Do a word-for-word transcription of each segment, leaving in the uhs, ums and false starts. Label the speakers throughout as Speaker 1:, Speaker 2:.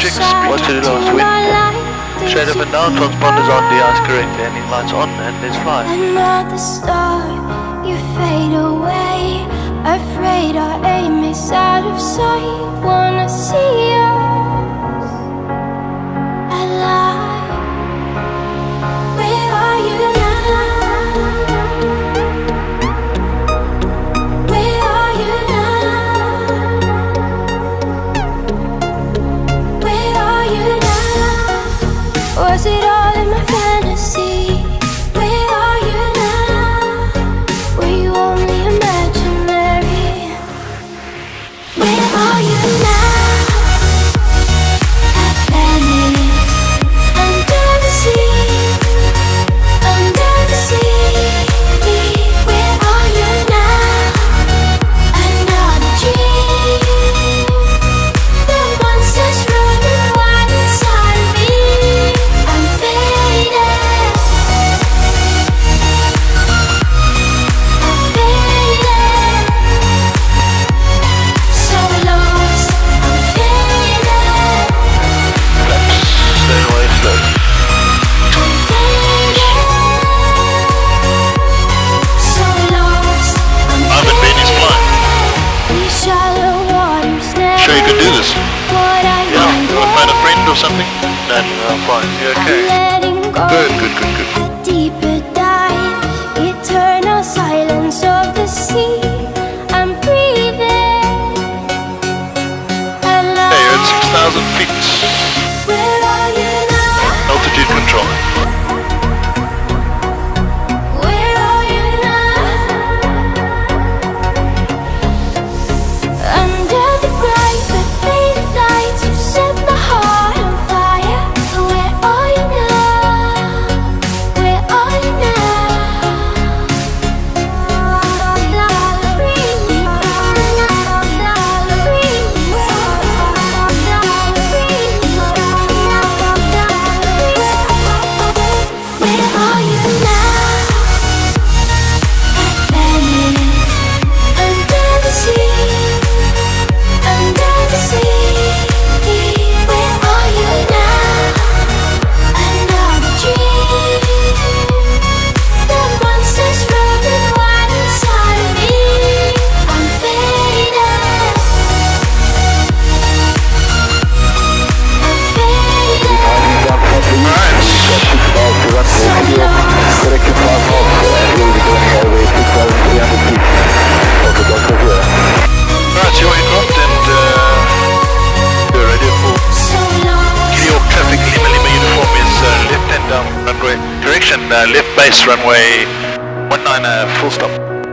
Speaker 1: chicks, watch it last week. Straight up and down, transponders on, the eyes correct, landing lights on, and let's fly.
Speaker 2: Another star, you fade away. Afraid our aim is out of sight. Wanna see us alive. Where are you now? Where are you now? Where are you now? Was it all in my fantasy? Where are you now? Were you only imaginary? Where are you now? Atlantis, under the sea, under the sea. Where are you now? Another dream. The monsters running wild inside of me. I'm faded. I'm faded. So lost. I'm faded.
Speaker 1: Stay away, slow.
Speaker 2: I'm faded. So lost. I'm
Speaker 1: I'm in Benny's flying.
Speaker 2: These shallow waters never
Speaker 1: Sure you could do this?
Speaker 2: what I
Speaker 1: Yeah, you
Speaker 2: needed.
Speaker 1: want to find a friend or something? Then I'm fine, you okay?
Speaker 2: Letting go.
Speaker 1: Good, good, good, good.
Speaker 2: A deeper dive, eternal silence of the sea. I'm breathing alive.
Speaker 1: Hey, you're at six thousand feet.
Speaker 2: Where are you now?
Speaker 1: Altitude control.
Speaker 2: Where are you now? Under the bright but faded lights, you set my heart on fire. Where are you now? Where are you Where are you now? Atlantis, under the sea, under the sea. Where are you now? Another dream. The monsters running wild inside of me. I'm faded. I'm faded.
Speaker 1: Right, you're aircraft and uh, you're ready for
Speaker 2: So lost.
Speaker 1: New York traffic. Lima Lima uniform is uh, left hand down runway. Correction, uh, left base runway one nine, uh, full stop.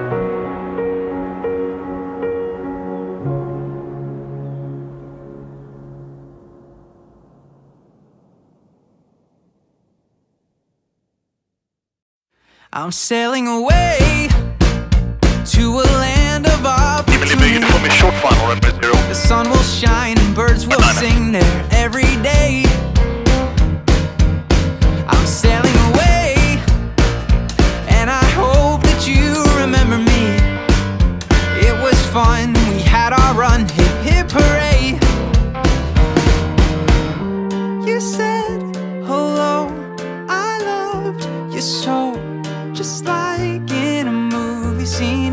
Speaker 3: I'm sailing away to a land of
Speaker 1: Lima Lima
Speaker 3: opportunity.
Speaker 1: uniform is short final runway zero.
Speaker 3: The sun will shine and birds will sing there every day. I'm sailing away, and I hope that you remember me. It was fun, we had our run, hip hip hooray. You said hello, I loved you so, just like in a movie scene.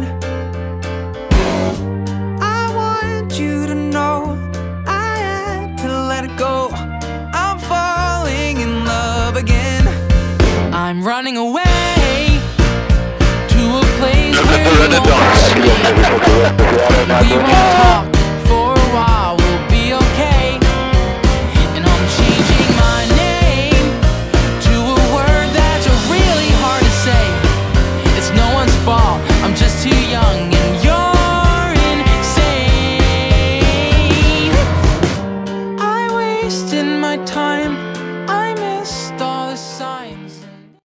Speaker 3: I want you to know I had to let it go. I'm falling in love again. I'm running away to a place
Speaker 1: Look at
Speaker 3: where
Speaker 1: the
Speaker 3: you won't
Speaker 1: Renaissance.
Speaker 3: hurt me. We won't talk for a while, we'll be okay. And I'm changing my name to a word that's really hard to say. It's no one's fault, I'm just too young